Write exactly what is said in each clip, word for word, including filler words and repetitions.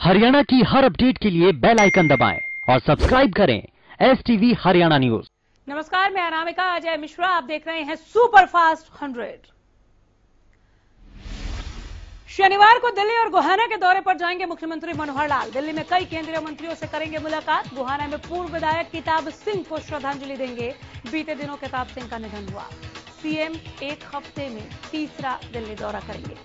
हरियाणा की हर अपडेट के लिए बेल आइकन दबाएं और सब्सक्राइब करें एस टीवी हरियाणा न्यूज। नमस्कार, मैं अनामिका अजय मिश्रा, आप देख रहे हैं सुपर फास्ट हंड्रेड। शनिवार को दिल्ली और गोहाना के दौरे पर जाएंगे मुख्यमंत्री मनोहर लाल। दिल्ली में कई केंद्रीय मंत्रियों से करेंगे मुलाकात। गोहाना में पूर्व विधायक किताब सिंह को श्रद्धांजलि देंगे। बीते दिनों किताब सिंह का निधन हुआ। सीएम एक हफ्ते में तीसरा दिल्ली दौरा करेंगे।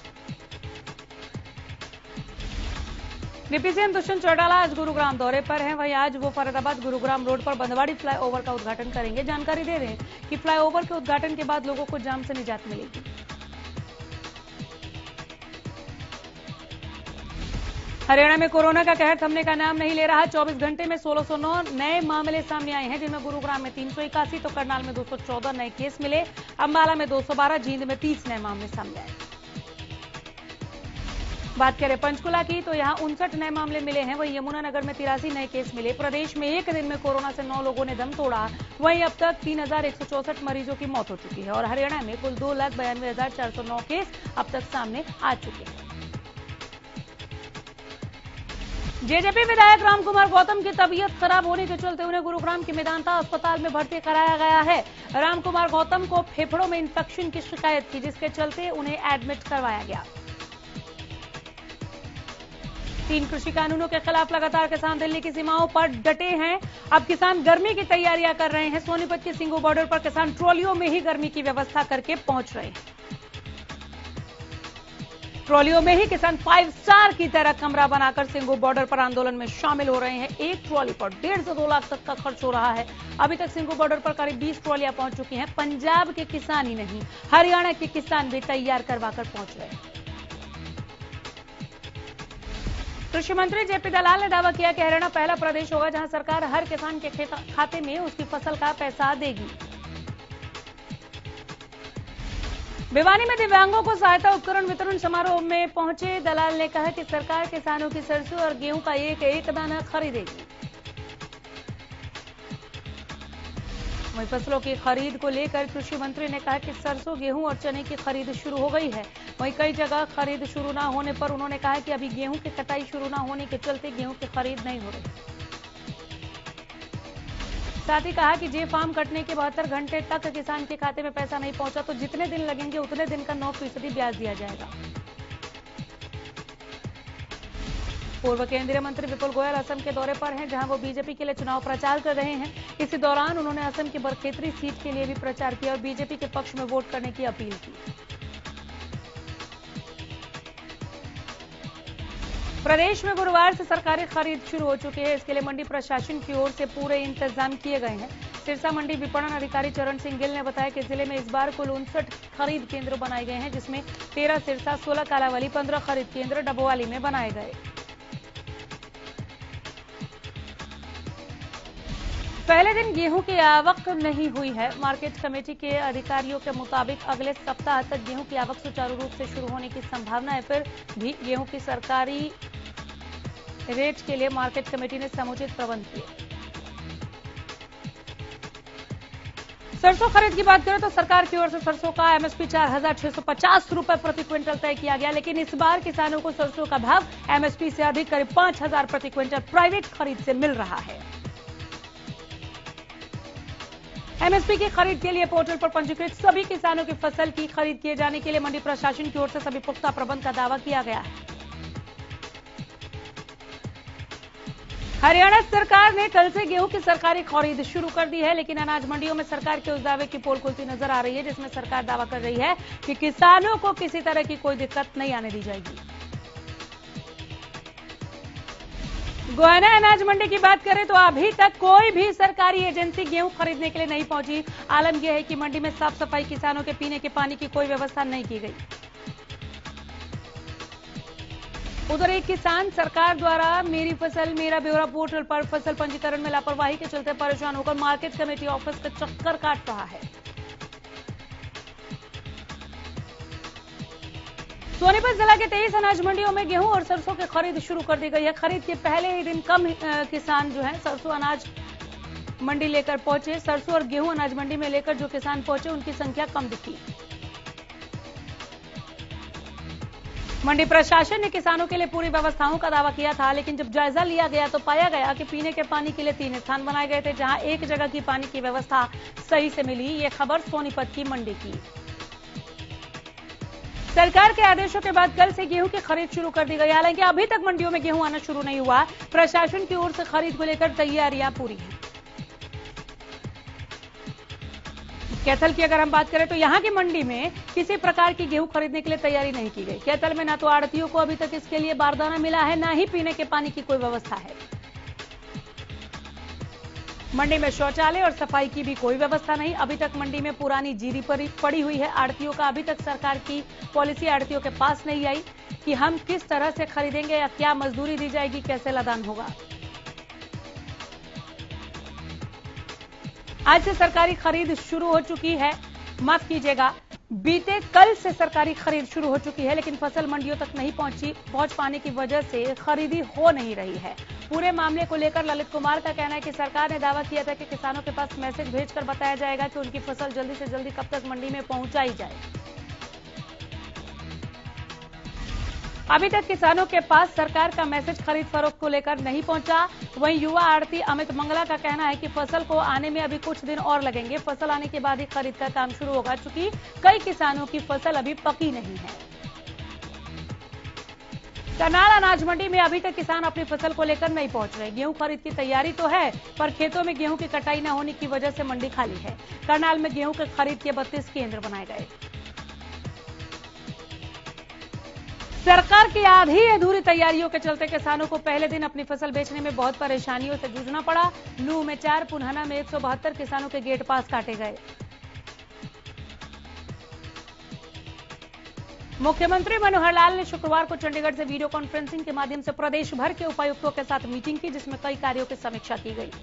डिप्टी सीएम दुष्यंत चौटाला आज गुरुग्राम दौरे पर हैं। वहीं आज वो फरीदाबाद गुरुग्राम रोड पर बंदवाड़ी फ्लाईओवर का उद्घाटन करेंगे। जानकारी दे रहे हैं कि फ्लाईओवर के उद्घाटन के बाद लोगों को जाम से निजात मिलेगी। हरियाणा में कोरोना का कहर थमने का नाम नहीं ले रहा। चौबीस घंटे में सोलह सौ नौ नए मामले सामने आए हैं, जिनमें गुरुग्राम में तीन सौ इक्यासी तो करनाल में दो सौ चौदह नए केस मिले। अंबाला में दो सौ बारह, जींद में तीस नए मामले सामने आए। बात करें पंचकुला की तो यहां उनसठ नए मामले मिले हैं। वहीं यमुनानगर में तिरासी नए केस मिले। प्रदेश में एक दिन में कोरोना से नौ लोगों ने दम तोड़ा। वहीं अब तक तीन हजार एक सौ चौसठ मरीजों की मौत हो चुकी है और हरियाणा में कुल दो लाख बयानवे हजार चार सौ नौ केस अब तक सामने आ चुके हैं। जेजेपी विधायक रामकुमार गौतम की तबीयत खराब होने के चलते उन्हें गुरुग्राम के मेदांता अस्पताल में भर्ती कराया गया है। रामकुमार गौतम को फेफड़ों में इंफेक्शन की शिकायत थी, जिसके चलते उन्हें एडमिट करवाया गया। तीन कृषि कानूनों के खिलाफ लगातार किसान दिल्ली की सीमाओं पर डटे हैं। अब किसान गर्मी की तैयारियां कर रहे हैं। सोनीपत के सिंगू बॉर्डर पर किसान ट्रॉलियों में ही गर्मी की व्यवस्था करके पहुंच रहे हैं। ट्रॉलियों में ही किसान फाइव स्टार की तरह कमरा बनाकर सिंगू बॉर्डर पर आंदोलन में शामिल हो रहे हैं। एक ट्रॉली पर डेढ़ से दो लाख तक का खर्च हो रहा है। अभी तक सिंगू बॉर्डर पर करीब बीस ट्रॉलियां पहुंच चुकी हैं। पंजाब के किसान ही नहीं, हरियाणा के किसान भी तैयार करवाकर पहुंच रहे हैं। कृषि मंत्री जेपी दलाल ने दावा किया कि हरियाणा पहला प्रदेश होगा जहां सरकार हर किसान के खाते में उसकी फसल का पैसा देगी। भिवानी में दिव्यांगों को सहायता उपकरण वितरण समारोह में पहुंचे दलाल ने कहा कि सरकार किसानों की सरसों और गेहूं का एक एक दाना खरीदेगी। वहीं फसलों की खरीद को लेकर कृषि मंत्री ने कहा कि सरसों, गेहूं और चने की खरीद शुरू हो गई है। वहीं कई जगह खरीद शुरू न होने पर उन्होंने कहा कि अभी गेहूं की कटाई शुरू न होने के चलते गेहूं की खरीद नहीं हो रही। साथ ही कहा कि जे फार्म कटने के बहत्तर घंटे तक किसान के खाते में पैसा नहीं पहुंचा तो जितने दिन लगेंगे उतने दिन का नौ फीसदी ब्याज दिया जाएगा। पूर्व केंद्रीय मंत्री विपुल गोयल असम के दौरे पर हैं, जहां वो बीजेपी के लिए चुनाव प्रचार कर रहे हैं। इसी दौरान उन्होंने असम की बरखेतरी सीट के लिए भी प्रचार किया और बीजेपी के पक्ष में वोट करने की अपील की। प्रदेश में गुरुवार से सरकारी खरीद शुरू हो चुकी है। इसके लिए मंडी प्रशासन की ओर से पूरे इंतजाम किए गए हैं। सिरसा मंडी विपणन अधिकारी चरण सिंह गिल ने बताया कि जिले में इस बार कुल उनसठ खरीद केंद्र बनाए गए हैं, जिसमें तेरह सिरसा, सोलह कालावाली, पंद्रह खरीद केंद्र डबोवाली में बनाए गए। पहले दिन गेहूं की आवक नहीं हुई है। मार्केट कमेटी के अधिकारियों के मुताबिक अगले सप्ताह तक गेहूं की आवक सुचारू रूप से शुरू होने की संभावना है। फिर भी गेहूं की सरकारी रेट के लिए मार्केट कमेटी ने समुचित प्रबंध किए। सरसों खरीद की बात करें तो सरकार की ओर से सरसों का एमएसपी चार हजार छह सौ पचास रुपए प्रति क्विंटल तय किया गया, लेकिन इस बार किसानों को सरसों का भाव एमएसपी से अधिक करीब पांच हजार प्रति क्विंटल प्राइवेट खरीद से मिल रहा है। एमएसपी की खरीद के लिए पोर्टल पर पंजीकृत सभी किसानों की फसल की खरीद किए जाने के लिए मंडी प्रशासन की ओर से सभी पुख्ता प्रबंध का दावा किया गया है। हरियाणा सरकार ने कल से गेहूं की सरकारी खरीद शुरू कर दी है, लेकिन अनाज मंडियों में सरकार के उस दावे की पोल खुलती नजर आ रही है, जिसमें सरकार दावा कर रही है कि किसानों को किसी तरह की कोई दिक्कत नहीं आने दी जाएगी। गोहाना अनाज मंडी की बात करें तो अभी तक कोई भी सरकारी एजेंसी गेहूं खरीदने के लिए नहीं पहुंची। आलम यह है कि मंडी में साफ सफाई, किसानों के पीने के पानी की कोई व्यवस्था नहीं की गई। उधर एक किसान सरकार द्वारा मेरी फसल मेरा ब्यौरा पोर्टल पर फसल पंजीकरण में लापरवाही के चलते परेशान होकर मार्केट कमेटी ऑफिस का चक्कर काट रहा है। सोनीपत जिला के तेईस अनाज मंडियों में गेहूं और सरसों की खरीद शुरू कर दी गई है। खरीद के पहले ही दिन कम किसान जो है सरसों अनाज मंडी लेकर पहुंचे। सरसों और गेहूं अनाज मंडी में लेकर जो किसान पहुंचे उनकी संख्या कम दिखी। मंडी प्रशासन ने किसानों के लिए पूरी व्यवस्थाओं का दावा किया था, लेकिन जब जायजा लिया गया तो पाया गया कि पीने के पानी के लिए तीन स्थान बनाए गए थे, जहां एक जगह की पानी की व्यवस्था सही से मिली। ये खबर सोनीपत की मंडी की। सरकार के आदेशों के बाद कल से गेहूं की खरीद शुरू कर दी गई। हालांकि अभी तक मंडियों में गेहूं आना शुरू नहीं हुआ। प्रशासन की ओर से खरीद को लेकर तैयारियां पूरी हैं। कैथल की अगर हम बात करें तो यहां की मंडी में किसी प्रकार की गेहूं खरीदने के लिए तैयारी नहीं की गई। कैथल में ना तो आड़तियों को अभी तक इसके लिए बारदाना मिला है, ना ही पीने के पानी की कोई व्यवस्था है। मंडी में शौचालय और सफाई की भी कोई व्यवस्था नहीं। अभी तक मंडी में पुरानी जीरी पड़ी हुई है। आड़तियों का अभी तक सरकार की पॉलिसी आड़तियों के पास नहीं आई कि हम किस तरह से खरीदेंगे या क्या मजदूरी दी जाएगी, कैसे लदान होगा। आज से सरकारी खरीद शुरू हो चुकी है। माफ कीजिएगा, बीते कल से सरकारी खरीद शुरू हो चुकी है, लेकिन फसल मंडियों तक नहीं पहुंची पहुंच पाने की वजह से खरीदी हो नहीं रही है। पूरे मामले को लेकर ललित कुमार का कहना है कि सरकार ने दावा किया था कि किसानों के पास मैसेज भेजकर बताया जाएगा कि उनकी फसल जल्दी से जल्दी कब तक मंडी में पहुंचाई जाए। अभी तक किसानों के पास सरकार का मैसेज खरीद फरोख्त को लेकर नहीं पहुंचा। वहीं युवा आड़ती अमित मंगला का कहना है कि फसल को आने में अभी कुछ दिन और लगेंगे। फसल आने के बाद ही खरीद का काम शुरू होगा, चूंकि कई किसानों की फसल अभी पकी नहीं है। करनाल अनाज मंडी में अभी तक किसान अपनी फसल को लेकर नहीं पहुंच रहे। गेहूं खरीद की तैयारी तो है, पर खेतों में गेहूं की कटाई न होने की वजह से मंडी खाली है। करनाल में गेहूं के खरीद के बत्तीस केंद्र बनाए गए। सरकार की आधी अधूरी तैयारियों के चलते किसानों को पहले दिन अपनी फसल बेचने में बहुत परेशानियों से जूझना पड़ा। नूह में चार, पुन्हना में एक सौ बहत्तर किसानों के गेट पास काटे गए। मुख्यमंत्री मनोहर लाल ने शुक्रवार को चंडीगढ़ से वीडियो कॉन्फ्रेंसिंग के माध्यम से प्रदेश भर के उपायुक्तों के साथ मीटिंग की, जिसमें कई कार्यों की समीक्षा की गई।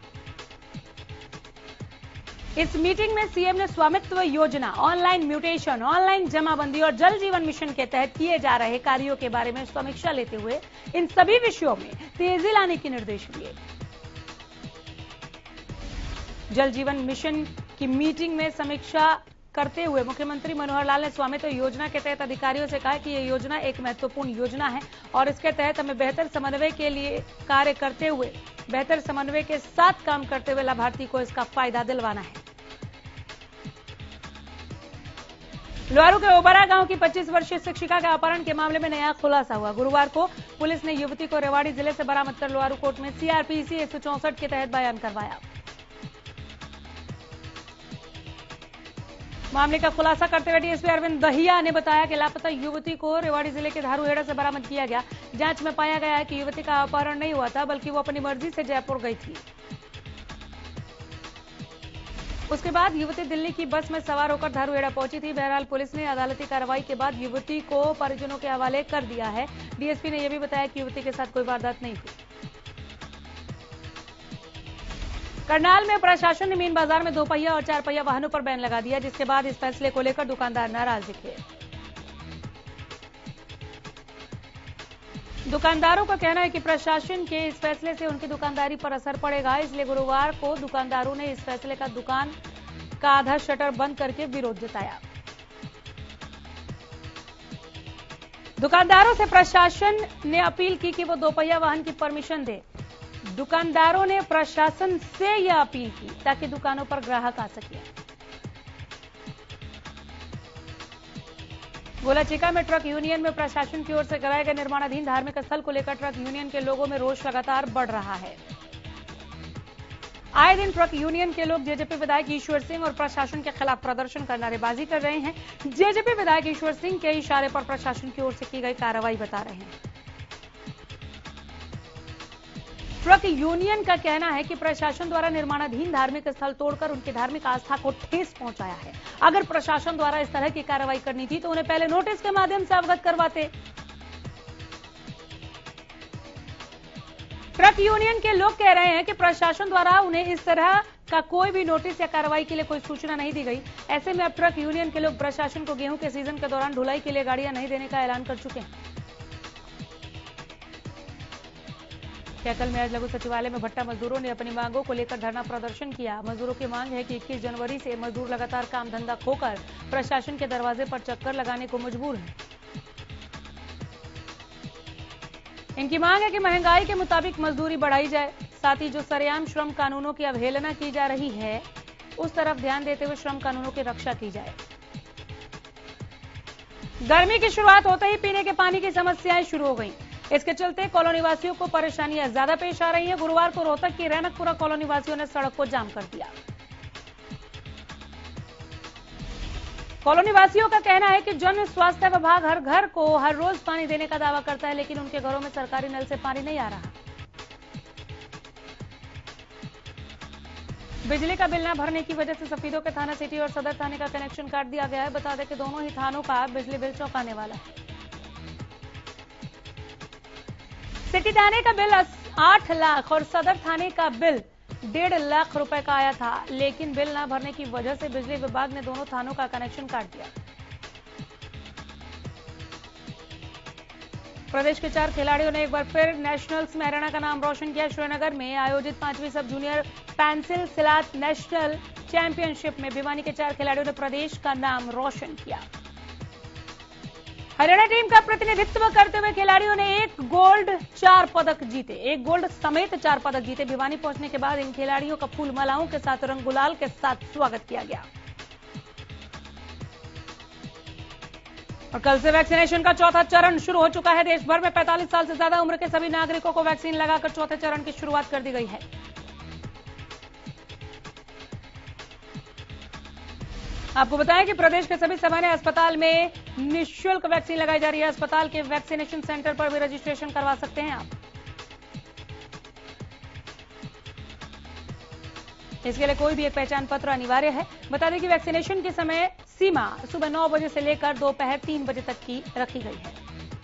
इस मीटिंग में सीएम ने स्वामित्व योजना, ऑनलाइन म्यूटेशन, ऑनलाइन जमाबंदी और जल जीवन मिशन के तहत किए जा रहे कार्यों के बारे में समीक्षा लेते हुए इन सभी विषयों में तेजी लाने के निर्देश दिए। जल जीवन मिशन की मीटिंग में समीक्षा करते हुए मुख्यमंत्री मनोहर लाल ने स्वामित्व योजना के तहत अधिकारियों से कहा कि यह योजना एक महत्वपूर्ण योजना है और इसके तहत हमें बेहतर समन्वय के लिए कार्य करते हुए बेहतर समन्वय के साथ काम करते हुए लाभार्थी को इसका फायदा दिलवाना है। लोहारू के ओबरा गांव की पच्चीस वर्षीय शिक्षिका के अपहरण के मामले में नया खुलासा हुआ। गुरुवार को पुलिस ने युवती को रेवाड़ी जिले से बरामद कर लोहारू कोर्ट में सीआरपीसी एक सौ चौसठ के तहत बयान करवाया। मामले का खुलासा करते हुए डीएसपी अरविंद दहिया ने बताया कि लापता युवती को रेवाड़ी जिले के धारूहेड़ा से बरामद किया गया। जांच में पाया गया है कि युवती का अपहरण नहीं हुआ था, बल्कि वो अपनी मर्जी से जयपुर गई थी। उसके बाद युवती दिल्ली की बस में सवार होकर धारूहेड़ा पहुंची थी। बहरहाल पुलिस ने अदालती कार्रवाई के बाद युवती को परिजनों के हवाले कर दिया है। डीएसपी ने यह भी बताया कि युवती के साथ कोई वारदात नहीं हुई। करनाल में प्रशासन ने मीन बाजार में दो पहिया और चार पहिया वाहनों पर बैन लगा दिया, जिसके बाद इस फैसले को लेकर दुकानदार नाराज दिखे। दुकानदारों का कहना है कि प्रशासन के इस फैसले से उनकी दुकानदारी पर असर पड़ेगा, इसलिए गुरुवार को दुकानदारों ने इस फैसले का दुकान का आधा शटर बंद करके विरोध जताया। दुकानदारों से प्रशासन ने अपील की कि वो दोपहिया वाहन की परमिशन दे। दुकानदारों ने प्रशासन से यह अपील की ताकि दुकानों पर ग्राहक आ सके। गोलाचिका में ट्रक यूनियन में प्रशासन की ओर से कराए गए निर्माणाधीन धार्मिक स्थल को लेकर ट्रक यूनियन के लोगों में रोष लगातार बढ़ रहा है। आए दिन ट्रक यूनियन के लोग जेजेपी विधायक ईश्वर सिंह और प्रशासन के खिलाफ प्रदर्शन कर नारेबाजी कर रहे हैं। जेजेपी विधायक ईश्वर सिंह के इशारे पर प्रशासन की ओर से की गई कार्रवाई बता रहे हैं। ट्रक यूनियन का कहना है कि प्रशासन द्वारा निर्माणाधीन धार्मिक स्थल तोड़कर उनकी धार्मिक आस्था को ठेस पहुंचाया है। अगर प्रशासन द्वारा इस तरह की कार्रवाई करनी थी तो उन्हें पहले नोटिस के माध्यम से अवगत करवाते। ट्रक यूनियन के लोग कह रहे हैं कि प्रशासन द्वारा उन्हें इस तरह का कोई भी नोटिस या कार्रवाई के लिए कोई सूचना नहीं दी गई। ऐसे में अब ट्रक यूनियन के लोग प्रशासन को गेहूं के सीजन के दौरान ढुलाई के लिए गाड़ियां नहीं देने का ऐलान कर चुके हैं। कैथल में आज लघु सचिवालय में भट्टा मजदूरों ने अपनी मांगों को लेकर धरना प्रदर्शन किया। मजदूरों की मांग है कि इक्कीस जनवरी से मजदूर लगातार काम धंधा खोकर प्रशासन के दरवाजे पर चक्कर लगाने को मजबूर हैं। इनकी मांग है कि महंगाई के मुताबिक मजदूरी बढ़ाई जाए, साथ ही जो सरेआम श्रम कानूनों की अवहेलना की जा रही है उस तरफ ध्यान देते हुए श्रम कानूनों की रक्षा की जाए। गर्मी की शुरुआत होते ही पीने के पानी की समस्याएं शुरू हो गई। इसके चलते कॉलोनी वासियों को परेशानियां ज्यादा पेश आ रही हैं। गुरुवार को रोहतक की रैनकपुरा कॉलोनी वासियों ने सड़क को जाम कर दिया। कॉलोनी वासियों का कहना है कि जन स्वास्थ्य विभाग हर घर को हर रोज पानी देने का दावा करता है, लेकिन उनके घरों में सरकारी नल से पानी नहीं आ रहा। बिजली का बिल न भरने की वजह से सफीदों के थाना सिटी और सदर थाने का कनेक्शन काट दिया गया है। बता दें कि दोनों ही थानों का बिजली बिल चौंकाने वाला है। सिटी थाने का बिल आठ लाख और सदर थाने का बिल डेढ़ लाख रुपए का आया था, लेकिन बिल न भरने की वजह से बिजली विभाग ने दोनों थानों का कनेक्शन काट दिया। प्रदेश के चार खिलाड़ियों ने एक बार फिर नेशनल्स में हरियाणा का नाम रोशन किया। श्रीनगर में आयोजित पांचवीं sub junior pencak silat national championship में भिवानी के चार खिलाड़ियों ने प्रदेश का नाम रोशन किया। हरियाणा टीम का प्रतिनिधित्व करते हुए खिलाड़ियों ने एक गोल्ड चार पदक जीते एक गोल्ड समेत चार पदक जीते। भिवानी पहुंचने के बाद इन खिलाड़ियों का फूल मालाओं के साथ रंग गुलाल के साथ स्वागत किया गया। और कल से वैक्सीनेशन का चौथा चरण शुरू हो चुका है। देश भर में पैंतालीस साल से ज्यादा उम्र के सभी नागरिकों को वैक्सीन लगाकर चौथे चरण की शुरुआत कर दी गई है। आपको बताएं कि प्रदेश के सभी सामान्य अस्पताल में निःशुल्क वैक्सीन लगाई जा रही है। अस्पताल के वैक्सीनेशन सेंटर पर भी रजिस्ट्रेशन करवा सकते हैं आप। इसके लिए कोई भी एक पहचान पत्र अनिवार्य है। बता दें कि वैक्सीनेशन के समय सीमा सुबह नौ बजे से लेकर दोपहर तीन बजे तक की रखी गई है।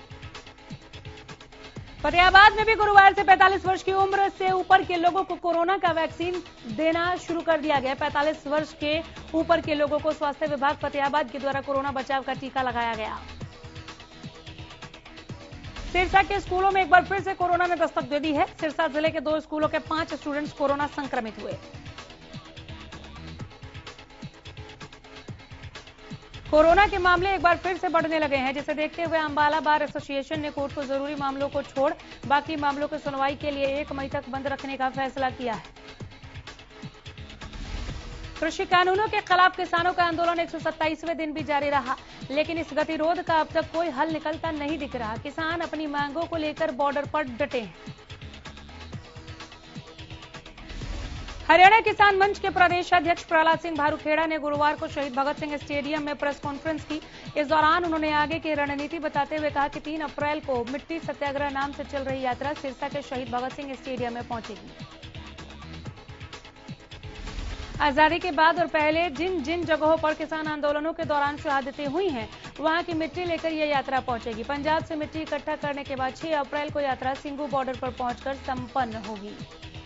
फतेहाबाद में भी गुरुवार से पैंतालीस वर्ष की उम्र से ऊपर के लोगों को कोरोना का वैक्सीन देना शुरू कर दिया गया। पैंतालीस वर्ष के ऊपर के लोगों को स्वास्थ्य विभाग फतेहाबाद के द्वारा कोरोना बचाव का टीका लगाया गया। सिरसा के स्कूलों में एक बार फिर से कोरोना ने दस्तक दे दी है। सिरसा जिले के दो स्कूलों के पांच स्टूडेंट्स कोरोना संक्रमित हुए। कोरोना के मामले एक बार फिर से बढ़ने लगे हैं, जिसे देखते हुए अंबाला बार एसोसिएशन ने कोर्ट को जरूरी मामलों को छोड़ बाकी मामलों की सुनवाई के लिए एक मई तक बंद रखने का फैसला किया है। कृषि कानूनों के खिलाफ किसानों का आंदोलन एक सौ सत्ताईसवें दिन भी जारी रहा, लेकिन इस गतिरोध का अब तक कोई हल निकलता नहीं दिख रहा। किसान अपनी मांगों को लेकर बॉर्डर पर डटे हैं। हरियाणा किसान मंच के प्रदेश अध्यक्ष प्रहलाद सिंह भारूखेड़ा ने गुरुवार को शहीद भगत सिंह स्टेडियम में प्रेस कॉन्फ्रेंस की। इस दौरान उन्होंने आगे की रणनीति बताते हुए कहा कि तीन अप्रैल को मिट्टी सत्याग्रह नाम से चल रही यात्रा सिरसा के शहीद भगत सिंह स्टेडियम में पहुंचेगी। आजादी के बाद और पहले जिन जिन जगहों पर किसान आंदोलनों के दौरान शहादतें हुई हैं, वहां की मिट्टी लेकर यह यात्रा पहुंचेगी। पंजाब से मिट्टी इकट्ठा करने के बाद छह अप्रैल को यात्रा सिंगू बॉर्डर पर पहुंचकर संपन्न होगी।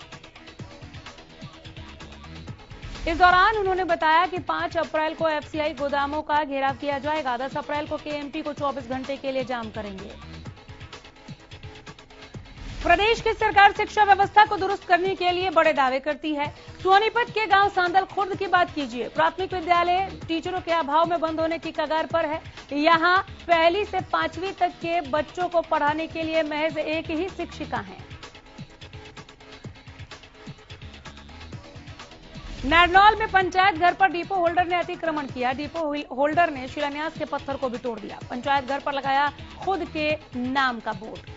इस दौरान उन्होंने बताया कि पांच अप्रैल को एफसीआई गोदामों का घेराव किया जाएगा। दस अप्रैल को केएमपी को चौबीस घंटे के लिए जाम करेंगे। प्रदेश की सरकार शिक्षा व्यवस्था को दुरुस्त करने के लिए बड़े दावे करती है। सोनीपत के गांव सांदल खुर्द की बात कीजिए। प्राथमिक विद्यालय टीचरों के अभाव में बंद होने की कगार पर है। यहां पहली से पांचवीं तक के बच्चों को पढ़ाने के लिए महज एक ही शिक्षिका है। नारनौल में पंचायत घर पर डिपो होल्डर ने अतिक्रमण किया। डिपो होल्डर ने शिलान्यास के पत्थर को भी तोड़ दिया। पंचायत घर पर लगाया खुद के नाम का बोर्ड।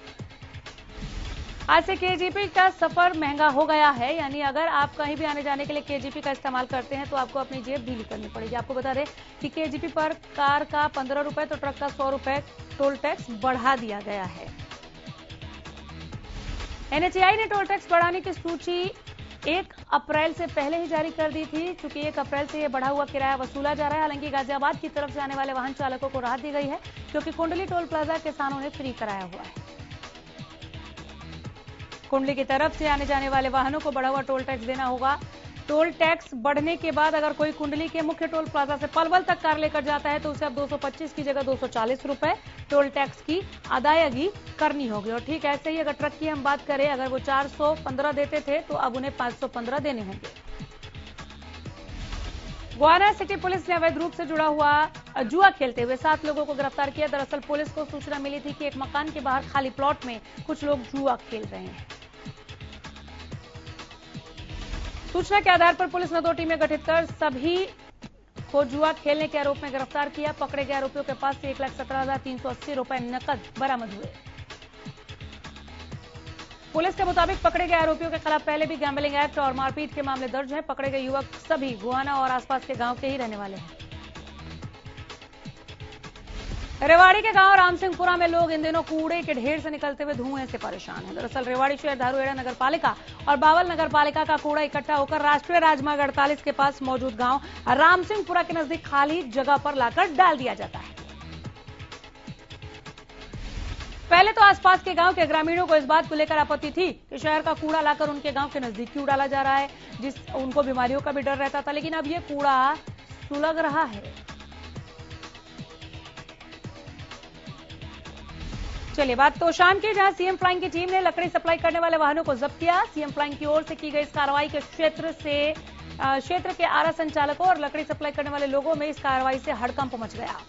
आज से केजीपी का सफर महंगा हो गया है, यानी अगर आप कहीं भी आने जाने के लिए केजीपी का इस्तेमाल करते हैं तो आपको अपनी जेब ढीली करनी पड़ेगी। आपको बता दें कि केजीपी पर कार का पंद्रह रुपए तो ट्रक का सौ रुपए टोल टैक्स बढ़ा दिया गया है। एनएचएआई ने टोल टैक्स बढ़ाने की सूची एक अप्रैल से पहले ही जारी कर दी थी। चूंकि एक अप्रैल से यह बढ़ा हुआ किराया वसूला जा रहा है। हालांकि गाजियाबाद की तरफ से आने वाले वाहन चालकों को राहत दी गई है, क्योंकि कुंडली टोल प्लाजा किसानों ने फ्री कराया हुआ है। कुंडली की तरफ से आने जाने वाले वाहनों को बढ़ा हुआ टोल टैक्स देना होगा। टोल टैक्स बढ़ने के बाद अगर कोई कुंडली के मुख्य टोल प्लाजा से पलवल तक कार लेकर जाता है तो उसे अब दो सौ पच्चीस की जगह दो सौ चालीस रुपए टोल टैक्स की अदायगी करनी होगी। और ठीक ऐसे ही अगर ट्रक की हम बात करें, अगर वो चार सौ पंद्रह देते थे तो अब उन्हें पांच सौ पंद्रह देने होंगे। गोवाना सिटी पुलिस ने अवैध रूप से जुड़ा हुआ जुआ खेलते हुए सात लोगों को गिरफ्तार किया। दरअसल पुलिस को सूचना मिली थी कि एक मकान के बाहर खाली प्लॉट में कुछ लोग जुआ खेल रहे हैं। सूचना के आधार पर पुलिस ने दो टीमें गठित कर सभी को जुआ खेलने के आरोप में गिरफ्तार किया। पकड़े गए आरोपियों के पास से एक लाख सत्रह हजार तीन सौ अस्सी रुपए नकद बरामद हुए। पुलिस के मुताबिक पकड़े गए आरोपियों के खिलाफ पहले भी गैम्बलिंग एक्ट और मारपीट के मामले दर्ज हैं। पकड़े गए युवक सभी गुहाना और आसपास के गांव के ही रहने वाले हैं। रेवाड़ी के गांव रामसिंहपुरा में लोग इन दिनों कूड़े के ढेर से निकलते हुए धुएं से परेशान हैं। दरअसल रेवाड़ी शहर धारूहेड़ा नगर पालिका और बावल नगर पालिका का कूड़ा इकट्ठा होकर राष्ट्रीय राजमार्ग अड़तालीस के पास मौजूद गांव रामसिंहपुरा के नजदीक खाली जगह पर लाकर डाल दिया जाता है। पहले तो आसपास के गांव के ग्रामीणों को इस बात को लेकर आपत्ति थी कि शहर का कूड़ा लाकर उनके गांव के नजदीक क्यों डाला जा रहा है, जिस उनको बीमारियों का भी डर रहता था। लेकिन अब ये कूड़ा सुलग रहा है। चलिए बात तो शाम की, जहां सीएम फ्लाइंग की टीम ने लकड़ी सप्लाई करने वाले वाहनों को जब्त किया। सीएम फ्लाइंग की ओर से की गई इस कार्रवाई के क्षेत्र से क्षेत्र के आरा संचालकों और लकड़ी सप्लाई करने वाले लोगों में इस कार्रवाई से हड़कंप मच गया।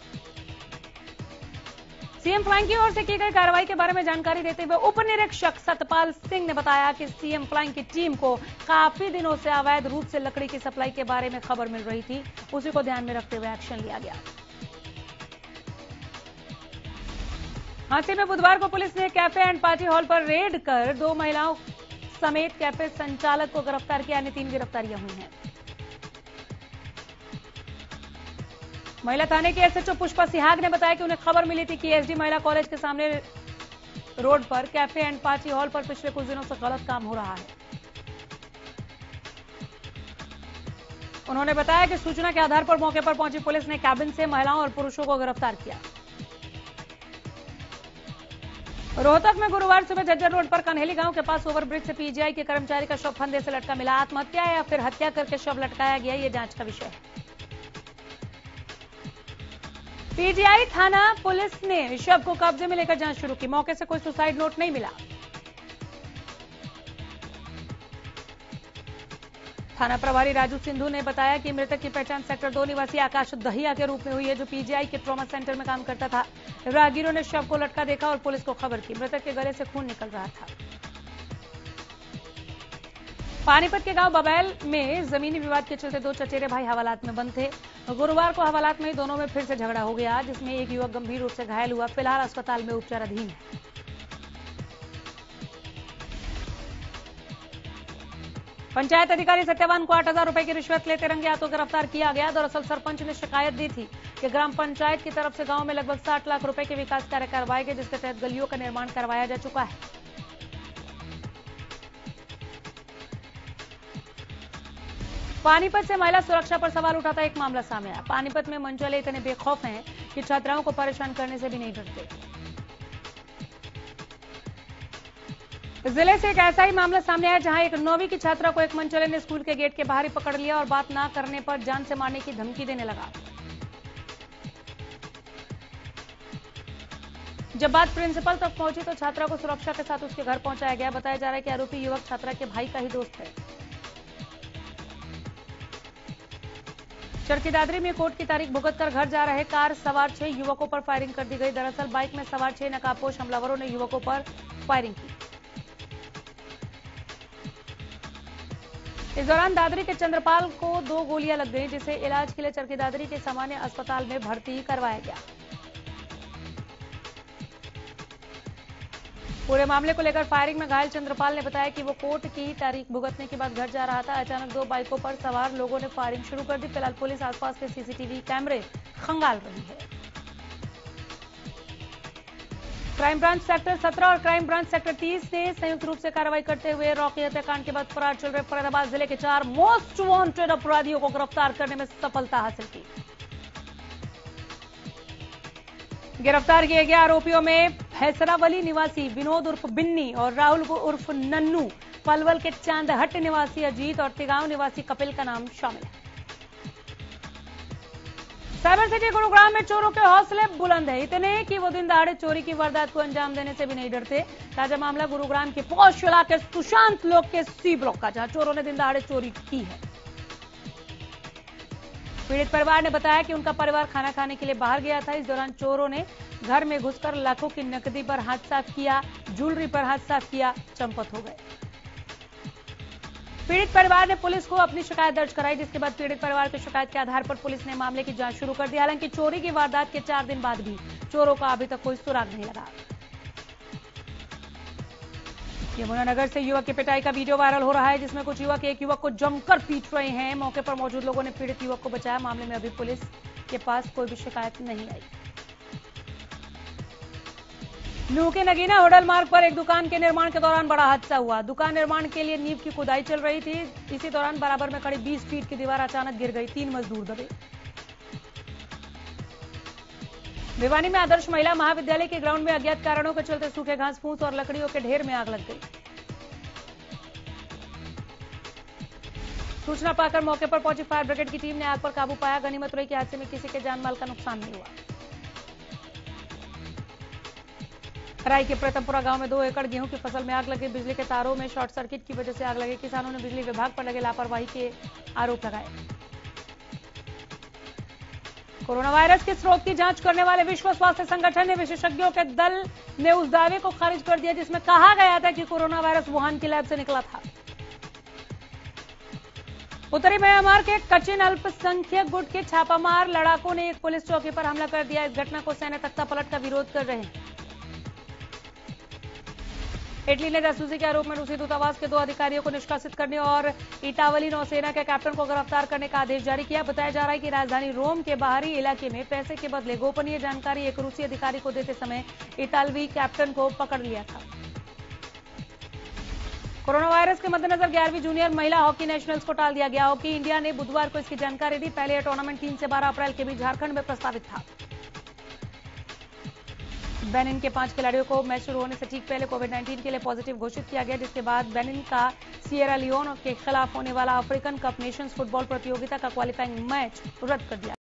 सीएम फ्लाइंग की ओर से की गई कार्रवाई के बारे में जानकारी देते हुए उप निरीक्षक सतपाल सिंह ने बताया कि सीएम फ्लाइंग की टीम को काफी दिनों से अवैध रूप से लकड़ी की सप्लाई के बारे में खबर मिल रही थी, उसी को ध्यान में रखते हुए एक्शन लिया गया। हांसी में बुधवार को पुलिस ने कैफे एंड पार्टी हॉल पर रेड कर दो महिलाओं समेत कैफे संचालक को गिरफ्तार किया। अन्य तीन गिरफ्तारियां हुई हैं। महिला थाने की एसएचओ पुष्पा सिहाग ने बताया कि उन्हें खबर मिली थी कि एसडी महिला कॉलेज के सामने रोड पर कैफे एंड पार्टी हॉल पर पिछले कुछ दिनों से गलत काम हो रहा है। उन्होंने बताया कि सूचना के आधार पर मौके पर पहुंची पुलिस ने कैबिन से महिलाओं और पुरुषों को गिरफ्तार किया। रोहतक में गुरुवार सुबह झज्जर रोड पर कन्हेली गांव के पास ओवरब्रिज से पीजीआई के कर्मचारी का शव फंदे से लटका मिला। आत्महत्या या फिर हत्या करके शव लटकाया गया, ये जांच का विषय है। पीजीआई थाना पुलिस ने शव को कब्जे में लेकर जांच शुरू की। मौके से कोई सुसाइड नोट नहीं मिला। थाना प्रभारी राजू सिंधु ने बताया कि मृतक की पहचान सेक्टर दो निवासी आकाश दहिया के रूप में हुई है, जो पीजीआई के ट्रॉमा सेंटर में काम करता था। राहगीरों ने शव को लटका देखा और पुलिस को खबर की। मृतक के गले से खून निकल रहा था। पानीपत के गांव बबैल में जमीनी विवाद के चलते दो चचेरे भाई हवालात में बंद थे। गुरुवार को हवालात में ही दोनों में फिर से झगड़ा हो गया, जिसमें एक युवक गंभीर रूप से घायल हुआ। फिलहाल अस्पताल में उपचाराधीन है। पंचायत अधिकारी सत्यवान को आठ हजार रुपए की रिश्वत लेते रंगे हाथों गिरफ्तार किया गया। दरअसल सरपंच ने शिकायत दी थी कि ग्राम पंचायत की तरफ से गांव में लगभग साठ लाख रुपए के विकास कार्य करवाए गए, जिसके तहत गलियों का निर्माण करवाया जा चुका है। पानीपत से महिला सुरक्षा पर सवाल उठाता एक मामला सामने आया। पानीपत में मंचले इतने बेखौफ हैं कि छात्राओं को परेशान करने से भी नहीं डरते। जिले से एक ऐसा ही मामला सामने आया जहां एक नौवीं की छात्रा को एक मनचले ने स्कूल के गेट के बाहर ही पकड़ लिया और बात ना करने पर जान से मारने की धमकी देने लगा। जब बात प्रिंसिपल तक पहुंची तो छात्रा को सुरक्षा के साथ उसके घर पहुंचाया गया। बताया जा रहा है कि आरोपी युवक छात्रा के भाई का ही दोस्त है। चरखी दादरी में कोर्ट की तारीख भुगतकर घर जा रहे कार सवार छह युवकों पर फायरिंग कर दी गई। दरअसल बाइक में सवार छह नकाबपोश हमलावरों ने युवकों पर फायरिंग की। इस दौरान दादरी के चंद्रपाल को दो गोलियां लग गई, जिसे इलाज के लिए चरखी दादरी के सामान्य अस्पताल में भर्ती करवाया गया। पूरे मामले को लेकर फायरिंग में घायल चंद्रपाल ने बताया कि वो कोर्ट की तारीख भुगतने के बाद घर जा रहा था। अचानक दो बाइकों पर सवार लोगों ने फायरिंग शुरू कर दी। फिलहाल पुलिस आसपास के सीसीटीवी कैमरे खंगाल रही है। क्राइम ब्रांच सेक्टर सत्रह और क्राइम ब्रांच सेक्टर तीस ने संयुक्त रूप से कार्रवाई करते हुए रॉकी हत्याकांड के बाद फरार चल रहे फरीदाबाद जिले के चार मोस्ट वांटेड अपराधियों को गिरफ्तार करने में सफलता हासिल की। गिरफ्तार किए गए आरोपियों में हैसरावली निवासी विनोद उर्फ बिन्नी और राहुल उर्फ नन्नू, पलवल के चांदहट निवासी अजीत और तिगांव निवासी कपिल का नाम शामिल है। साइबर सिटी गुरुग्राम में चोरों के हौसले बुलंद है, इतने कि वो दिन दहाड़े चोरी की वारदात को अंजाम देने से भी नहीं डरते। ताजा मामला गुरुग्राम के पौष इलाके सुशांत लोक के सी ब्लॉक का, जहां चोरों ने दिन दहाड़े चोरी की है। पीड़ित परिवार ने बताया कि उनका परिवार खाना खाने के लिए बाहर गया था। इस दौरान चोरों ने घर में घुसकर लाखों की नकदी पर हाथ साफ किया, ज्वेलरी पर हाथ साफ किया, चंपत हो गए। पीड़ित परिवार ने पुलिस को अपनी शिकायत दर्ज कराई, जिसके बाद पीड़ित परिवार की शिकायत के आधार पर पुलिस ने मामले की जांच शुरू कर दी। हालांकि चोरी की वारदात के चार दिन बाद भी चोरों का अभी तक कोई सुराग नहीं लगा। यमुनानगर से युवक की पिटाई का वीडियो वायरल हो रहा है, जिसमें कुछ युवक एक युवक को जमकर पीट रहे हैं। मौके पर मौजूद लोगों ने पीड़ित युवक को बचाया। मामले में अभी पुलिस के पास कोई भी शिकायत नहीं आई। नूह के नगीना होडल मार्ग पर एक दुकान के निर्माण के दौरान बड़ा हादसा हुआ। दुकान निर्माण के लिए नींव की खुदाई चल रही थी। इसी दौरान बराबर में खड़ी बीस फीट की दीवार अचानक गिर गई। तीन मजदूर दबे। भिवानी में आदर्श महिला महाविद्यालय के ग्राउंड में अज्ञात कारणों के चलते सूखे घास फूस और लकड़ियों के ढेर में आग लग गई। सूचना पाकर मौके पर पहुंची फायर ब्रिगेड की टीम ने आग पर काबू पाया। गनीमत रही कि हादसे में किसी के जान माल का नुकसान नहीं हुआ। राय के प्रतमपुरा गांव में दो एकड़ गेहूं की फसल में आग लगी। बिजली के तारों में शॉर्ट सर्किट की वजह से आग लगी। किसानों ने बिजली विभाग पर लगे लापरवाही के आरोप लगाए। कोरोना वायरस के स्रोत की जांच करने वाले विश्व स्वास्थ्य संगठन ने विशेषज्ञों के दल ने उस दावे को खारिज कर दिया जिसमें कहा गया था कि कोरोना वायरस वुहान की लैब से निकला था। उत्तरी म्यांमार के कचिन अल्पसंख्यक गुट के छापामार लड़ाकों ने एक पुलिस चौकी पर हमला कर दिया। इस घटना को सैन्य तख्तापलट का विरोध कर रहे हैं। इटली ने जासूसी के आरोप में रूसी दूतावास के दो अधिकारियों को निष्कासित करने और इटावली नौसेना के कैप्टन को गिरफ्तार करने का आदेश जारी किया। बताया जा रहा है कि राजधानी रोम के बाहरी इलाके में पैसे के बदले गोपनीय जानकारी एक रूसी अधिकारी को देते समय इटालवी कैप्टन को पकड़ लिया था। कोरोना वायरस के मद्देनजर ग्यारहवीं जूनियर महिला हॉकी नेशनल्स को टाल दिया गया। हॉकी इंडिया ने बुधवार को इसकी जानकारी दी। पहले यह टूर्नामेंट तीन से बारह अप्रैल के बीच झारखंड में प्रस्तावित था। बेनिन के पांच खिलाड़ियों को मैच शुरू होने से ठीक पहले कोविड नाइन्टीन के लिए पॉजिटिव घोषित किया गया, जिसके बाद बेनिन का सिएरा लियोन के खिलाफ होने वाला अफ्रीकन कप नेशंस फुटबॉल प्रतियोगिता का क्वालिफाइंग मैच रद्द कर दिया।